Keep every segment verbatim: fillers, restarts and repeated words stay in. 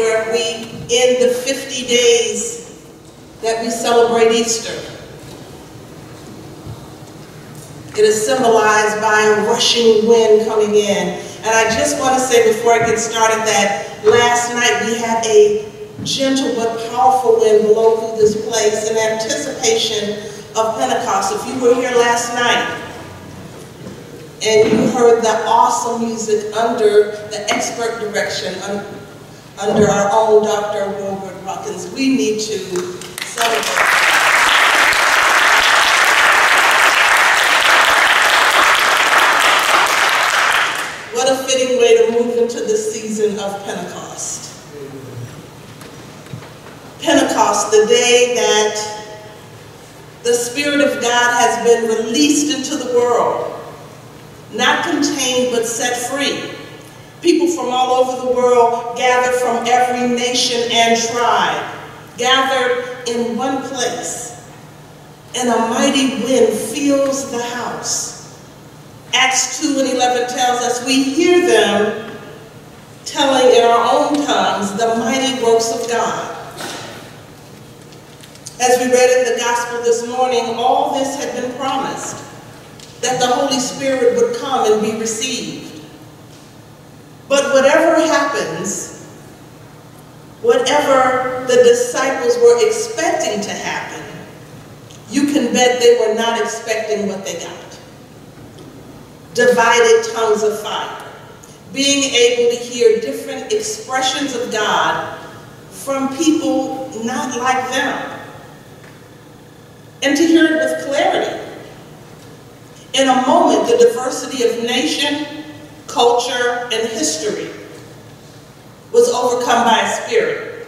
where we end the fifty days that we celebrate Easter. It is symbolized by a rushing wind coming in. And I just want to say before I get started that last night we had a gentle but powerful wind blow through this place in anticipation of Pentecost. If you were here last night and you heard the awesome music under the expert direction un under our own Doctor Wilbert, Watkins, we need to celebrate. What a fitting way to move into the season of Pentecost. Pentecost, the day that the Spirit of God has been released into the world, not contained but set free. People from all over the world gathered from every nation and tribe, gathered in one place, and a mighty wind fills the house. Acts two and eleven tells us we hear them telling in our own tongues the mighty works of God. As we read in the gospel this morning, all this had been promised, that the Holy Spirit would come and be received. But whatever happens, whatever the disciples were expecting to happen, you can bet they were not expecting what they got. Divided tongues of fire, being able to hear different expressions of God from people not like them, and to hear it with clarity. In a moment, the diversity of nation, culture, and history was overcome by a spirit.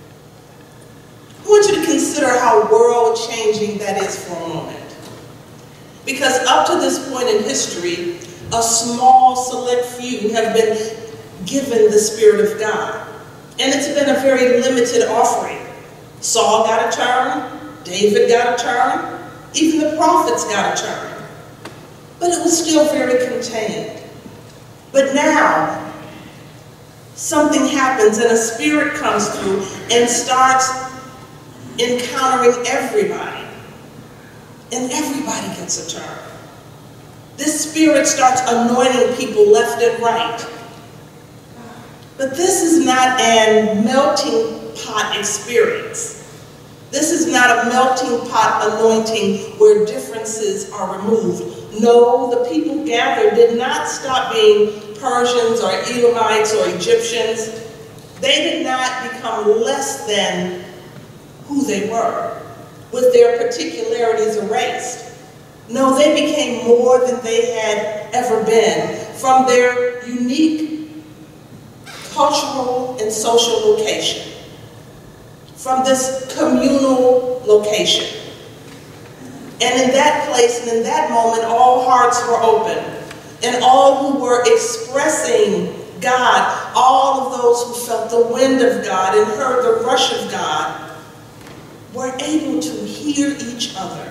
I want you to consider how world-changing that is for a moment. Because up to this point in history, a small select few have been given the Spirit of God. And it's been a very limited offering. Saul got a turn, David got a turn, even the prophets got a turn. But it was still very contained. But now, something happens and a spirit comes through and starts encountering everybody. And everybody gets a turn. This spirit starts anointing people left and right. But this is not a melting pot experience. This is not a melting pot anointing where differences are removed. No, the people gathered did not stop being Persians or Elamites or Egyptians. They did not become less than who they were, with their particularities erased. No, they became more than they had ever been from their unique cultural and social location, from this communal location. And in that place and in that moment, all hearts were open, and all who were expressing God, all of those who felt the wind of God and heard the rush of God, were able to hear each other.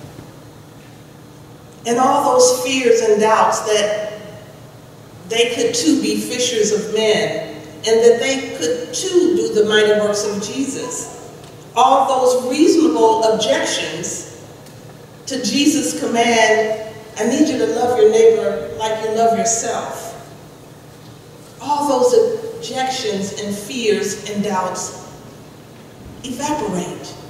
And all those fears and doubts that they could too be fishers of men, and that they could too do the mighty works of Jesus. All those reasonable objections to Jesus' command, I need you to love your neighbor like you love yourself. All those objections and fears and doubts evaporate.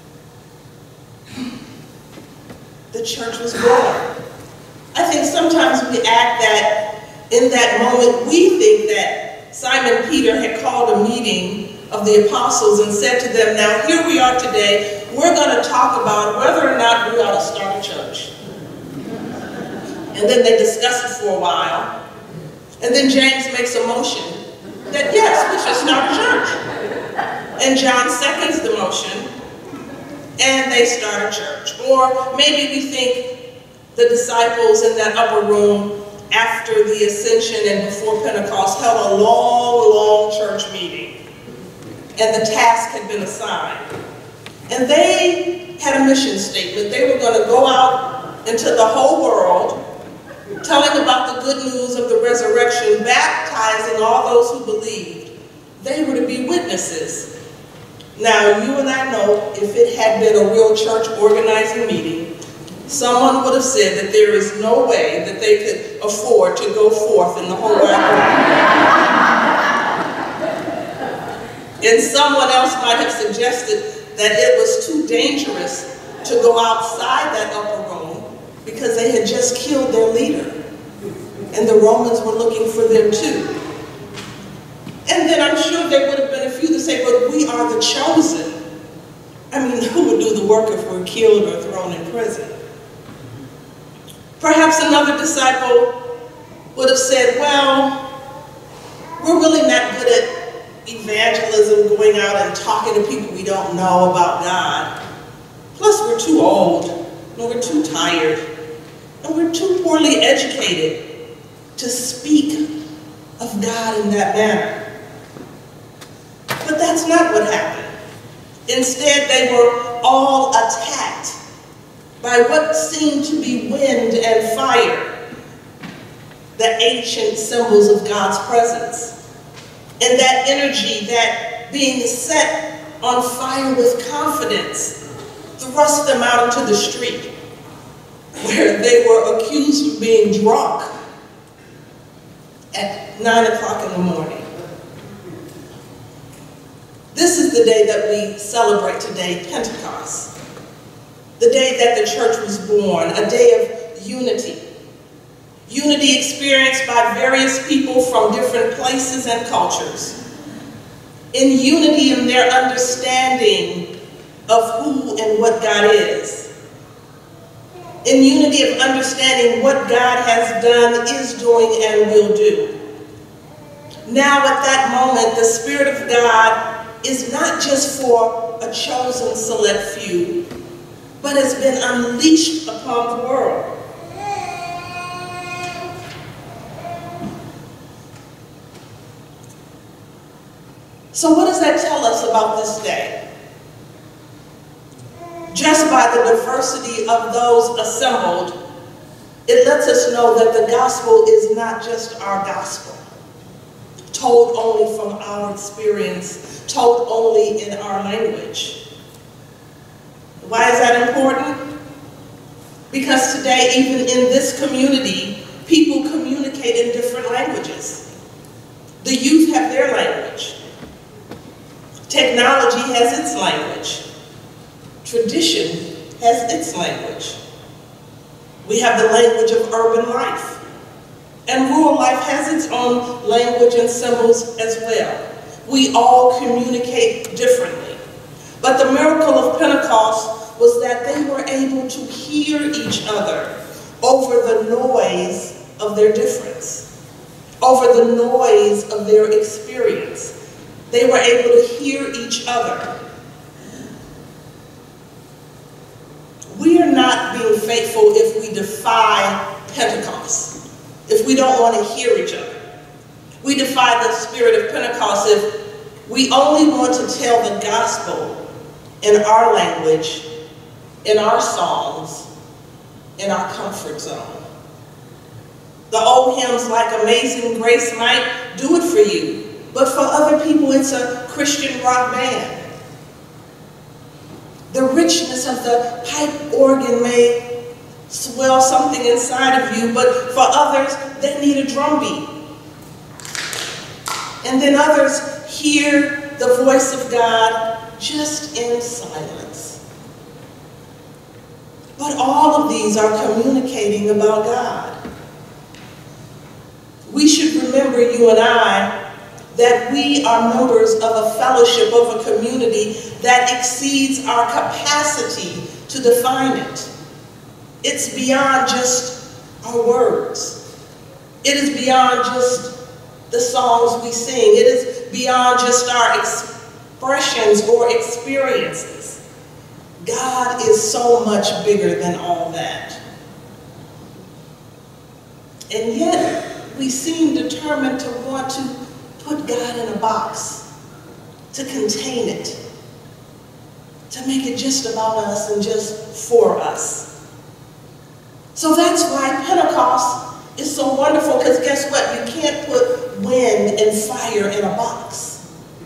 The church was born. I think sometimes we act that in that moment we think that Simon Peter had called a meeting of the apostles and said to them, now here we are today, we're going to talk about whether or not we ought to start a church. And then they discuss it for a while. And then James makes a motion that yes, we should start a church. And John seconds the motion. And they start a church. Or maybe we think the disciples in that upper room after the ascension and before Pentecost held a long, long church meeting. And the task had been assigned. And they had a mission statement. They were going to go out into the whole world, telling about the good news of the resurrection, baptizing all those who believed. they were to be witnesses. Now, you and I know if it had been a real church organizing meeting, someone would have said that there is no way that they could afford to go forth in the whole wide world. And someone else might have suggested that it was too dangerous to go outside that upper room because they had just killed their leader. And the Romans were looking for them too. And then I'm sure there would have been a few that say, but we are the chosen. I mean, who would do the work if we're killed or thrown in prison? Perhaps another disciple would have said, well, we're really not good at evangelism, going out and talking to people we don't know about God. Plus, we're too old, and we're too tired, and we're too poorly educated to speak of God in that manner. But that's not what happened. Instead, they were all attacked by what seemed to be wind and fire, the ancient symbols of God's presence. And that energy, that being set on fire with confidence, thrust them out into the street, where they were accused of being drunk at nine o'clock in the morning. This is the day that we celebrate today, Pentecost. The day that the church was born, a day of unity. Unity experienced by various people from different places and cultures. In unity in their understanding of who and what God is. In unity of understanding what God has done, is doing, and will do. Now at that moment, the Spirit of God is not just for a chosen select few, but has been unleashed upon the world. So what does that tell us about this day? Just by the diversity of those assembled, it lets us know that the gospel is not just our gospel, told only from our experience, told only in our language. Why is that important? Because today, even in this community, people communicate in different languages. The youth have their language. Technology has its language. Tradition has its language. We have the language of urban life. And rural life has its own language and symbols as well. We all communicate differently. But the miracle of Pentecost was that they were able to hear each other over the noise of their difference, over the noise of their experience. They were able to hear each other. We are not being faithful if we defy Pentecost, if we don't want to hear each other. We defy the spirit of Pentecost if we only want to tell the gospel in our language, in our songs, in our comfort zone. The old hymns like Amazing Grace might do it for you, but for other people it's a Christian rock band. The richness of the pipe organ may swell something inside of you, but for others, they need a drum beat. And then others hear the voice of God just in silence. But all of these are communicating about God. We should remember, you and I, that we are members of a fellowship, of a community that exceeds our capacity to define it. It's beyond just our words. It is beyond just the songs we sing. It is beyond just our expressions or experiences. God is so much bigger than all that. And yet, we seem determined to want to put God in a box, to contain it, to make it just about us and just for us. So that's why Pentecost is so wonderful, because guess what? You can't put wind and fire in a box.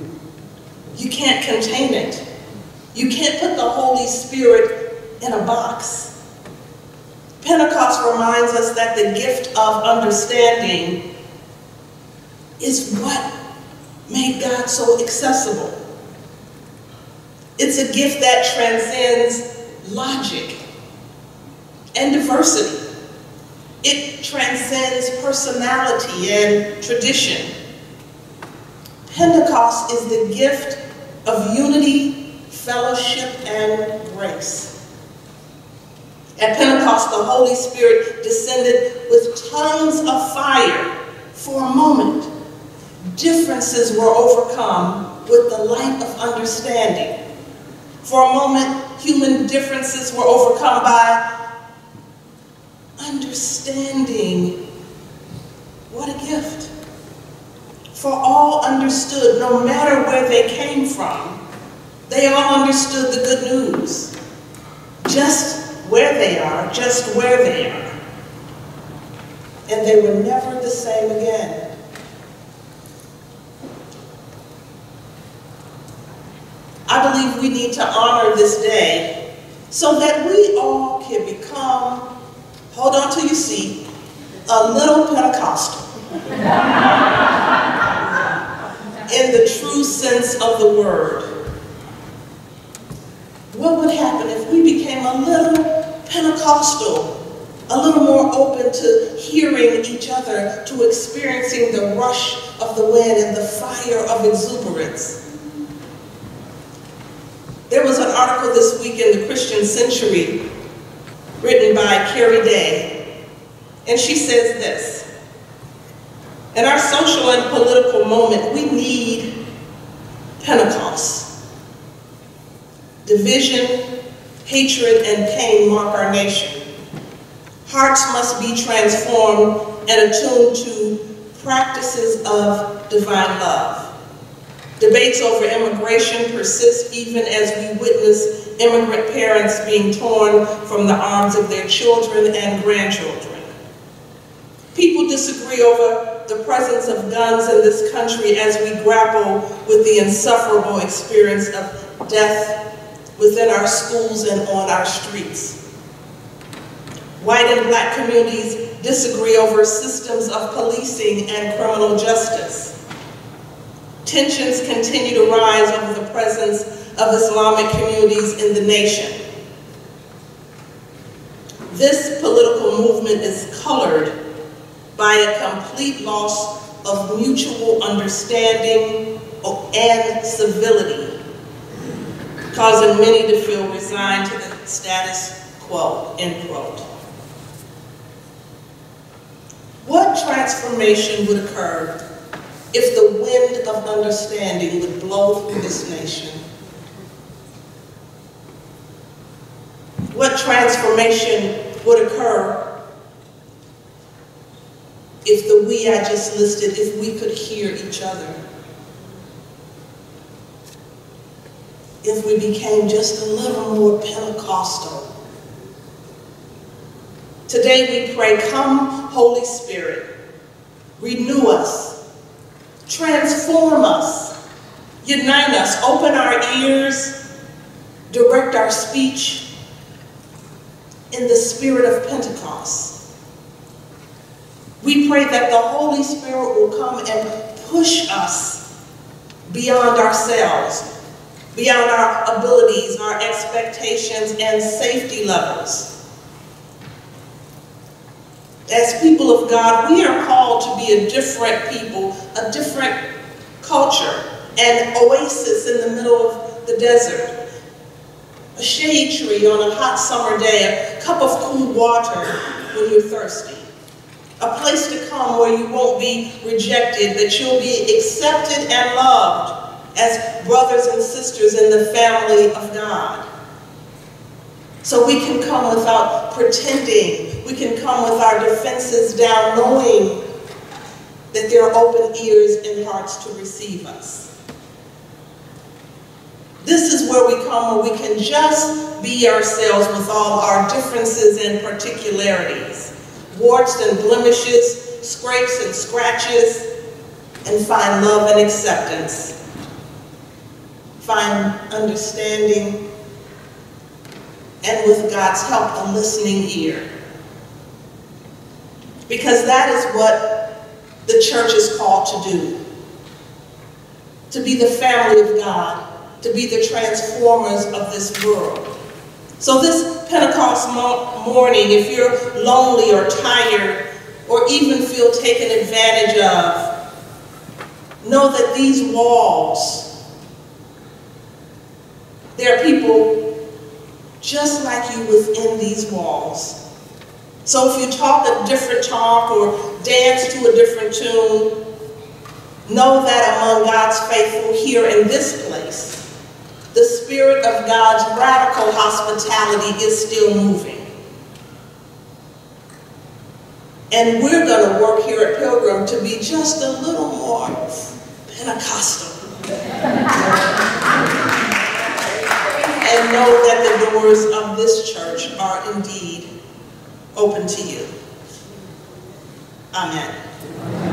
You can't contain it. You can't put the Holy Spirit in a box. Pentecost reminds us that the gift of understanding is what made God so accessible. It's a gift that transcends logic and diversity. It transcends personality and tradition. Pentecost is the gift of unity, fellowship, and grace. At Pentecost, the Holy Spirit descended with tongues of fire. For a moment, differences were overcome with the light of understanding. For a moment, human differences were overcome by understanding. What a gift. For all understood, no matter where they came from, they all understood the good news. Just where they are, just where they are. And they were never the same again. I believe we need to honor this day so that we all can become, hold on to your seat, a little Pentecostal. In the true sense of the word. What would happen if we became a little Pentecostal, a little more open to hearing each other, to experiencing the rush of the wind and the fire of exuberance? There was an article this week in the Christian Century written by Carrie Day, and she says this: in our social and political moment, we need Pentecost. Division, hatred, and pain mark our nation. Hearts must be transformed and attuned to practices of divine love. Debates over immigration persist even as we witness immigrant parents being torn from the arms of their children and grandchildren. People disagree over the presence of guns in this country as we grapple with the insufferable experience of death within our schools and on our streets. White and black communities disagree over systems of policing and criminal justice. Tensions continue to rise over the presence of Islamic communities in the nation. This political movement is colored by a complete loss of mutual understanding and civility, causing many to feel resigned to the status quo, end quote. What transformation would occur if the wind of understanding would blow through this nation? What transformation would occur if the we I just listed, if we could hear each other? If we became just a little more Pentecostal? Today we pray, come Holy Spirit, renew us, transform us, unite us, open our ears, direct our speech in the spirit of Pentecost. We pray that the Holy Spirit will come and push us beyond ourselves, beyond our abilities, our expectations, and safety levels. As people of God, we are called to be a different people, a different culture, an oasis in the middle of the desert, a shade tree on a hot summer day, a cup of cool water when you're thirsty, a place to come where you won't be rejected, but you'll be accepted and loved as brothers and sisters in the family of God. So we can come without pretending. We can come with our defenses down, knowing that there are open ears and hearts to receive us. This is where we come where we can just be ourselves with all our differences and particularities, warts and blemishes, scrapes and scratches, and find love and acceptance. find understanding, and with God's help, a listening ear. Because that is what the church is called to do. To be the family of God, to be the transformers of this world. So this Pentecost mo morning, if you're lonely or tired, or even feel taken advantage of, know that these walls, there are people just like you within these walls. So if you talk a different talk or dance to a different tune, know that among God's faithful here in this place, the Spirit of God's radical hospitality is still moving. And we're going to work here at Pilgrim to be just a little more Pentecostal. And know that the doors of this church are indeed open to you. Amen.